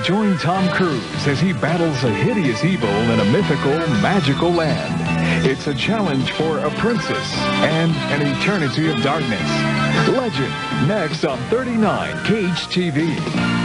Join Tom Cruise as he battles a hideous evil in a mythical, magical land. It's a challenge for a princess and an eternity of darkness. Legend, next on 39 KHTV.